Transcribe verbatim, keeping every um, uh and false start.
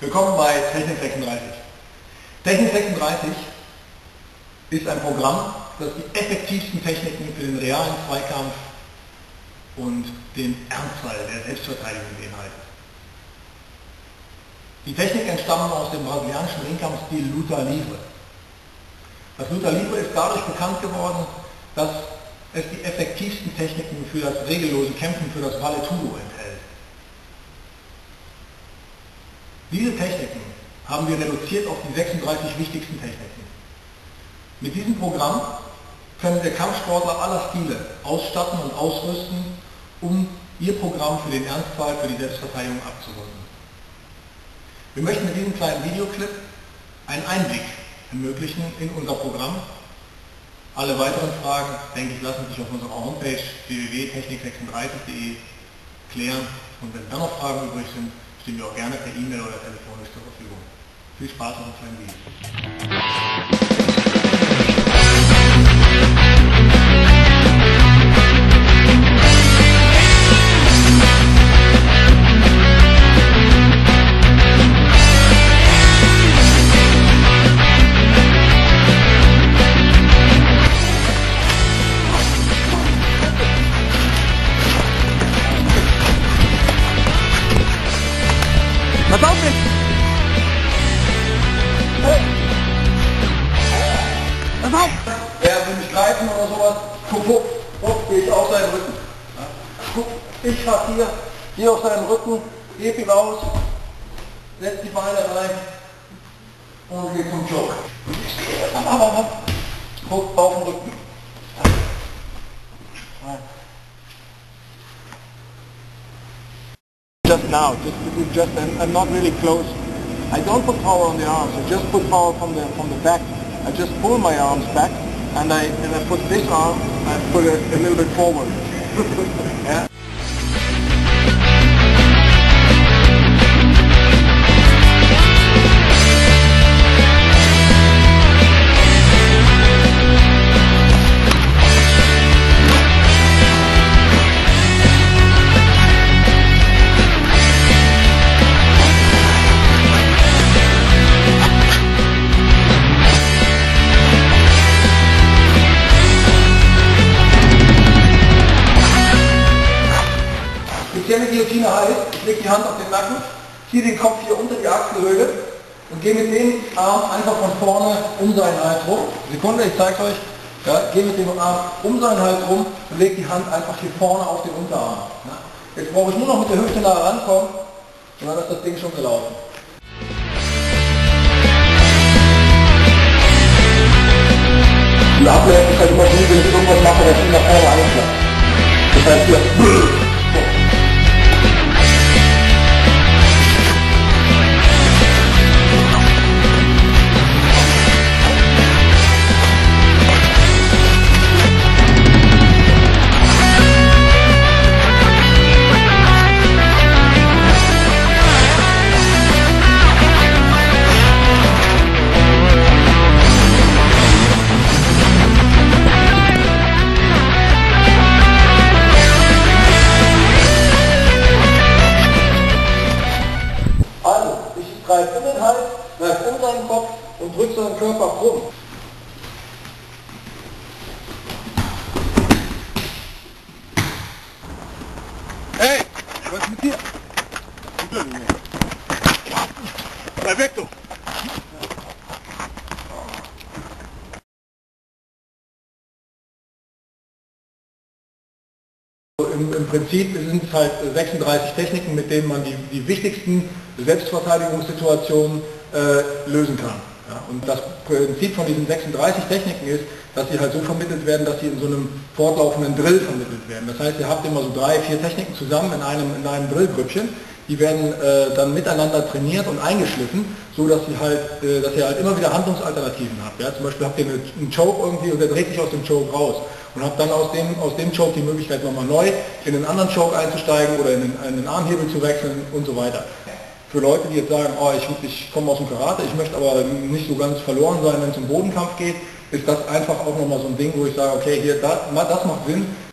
Willkommen bei Technik sechsunddreißig. Technik sechsunddreißig ist ein Programm, das die effektivsten Techniken für den realen Zweikampf und den Ernstfall der Selbstverteidigung beinhaltet. Die Techniken entstammen aus dem brasilianischen Ringkampfstil Luta Livre. Das Luta Livre ist dadurch bekannt geworden, dass es die effektivsten Techniken für das regellose Kämpfen, für das Vale Tudo enthält. Diese Techniken haben wir reduziert auf die sechsunddreißig wichtigsten Techniken. Mit diesem Programm können wir Kampfsportler aller Stile ausstatten und ausrüsten, um ihr Programm für den Ernstfall, für die Selbstverteidigung abzurunden. Wir möchten mit diesem kleinen Videoclip einen Einblick ermöglichen in unser Programm. Alle weiteren Fragen, denke ich, lassen sich auf unserer Homepage w w w punkt technik sechsunddreißig punkt de klären. Und wenn dann noch Fragen übrig sind, stehen wir auch gerne per E-Mail oder telefonisch zur Verfügung. Viel Spaß mit dem kleinen Video. Was auf jetzt? Hey. Was auf? Wer will mich greifen oder sowas, guck, guck, guck, gehe ich auf seinen Rücken. Ja. Guck, ich fahr hier, gehe auf seinen Rücken, heb ihn aus, setz die Beine rein und gehe zum Choke. Guck, auf den Rücken. Rein. Just now, just just I'm, I'm not really close. I don't put power on the arms. I just put power from the from the back. I just pull my arms back, and I and I put this arm. I put it a little bit forward. Yeah. Spezielle Guillotine heißt, ich lege die Hand auf den Nacken, ziehe den Kopf hier unter die Achselhöhle und gehe mit dem Arm einfach von vorne um seinen Hals rum. Sekunde, ich zeige euch. Ja, gehe mit dem Arm um seinen Hals rum und lege die Hand einfach hier vorne auf den Unterarm. Ja. Jetzt brauche ich nur noch mit der Hüfte nahe rankommen und dann ist das Ding schon gelaufen. Die Ablenkung ist halt immer gut, wenn ich irgendwas mache, dass ich nach vorne einschlage. Das heißt hier. Greif in den Hals, greif um seinen Kopf und drück seinen Körper krumm. Hey, was ist mit dir? Bleib weg, du! Im, Im Prinzip sind es halt sechsunddreißig Techniken, mit denen man die, die wichtigsten Selbstverteidigungssituationen äh, lösen kann. Ja, und das Prinzip von diesen sechsunddreißig Techniken ist, dass sie halt so vermittelt werden, dass sie in so einem fortlaufenden Drill vermittelt werden. Das heißt, ihr habt immer so drei, vier Techniken zusammen in einem, in einem Drillgrüppchen. Die werden äh, dann miteinander trainiert und eingeschliffen, so dass, sie halt, äh, dass ihr halt immer wieder Handlungsalternativen habt. Ja? Zum Beispiel habt ihr einen Choke irgendwie und der dreht sich aus dem Choke raus. Und habt dann aus dem, aus dem Choke die Möglichkeit nochmal neu in einen anderen Choke einzusteigen oder in den, in den Armhebel zu wechseln und so weiter. Für Leute, die jetzt sagen, oh, ich, ich komme aus dem Karate, ich möchte aber nicht so ganz verloren sein, wenn es um Bodenkampf geht, ist das einfach auch nochmal so ein Ding, wo ich sage, okay, hier, das, das macht Sinn,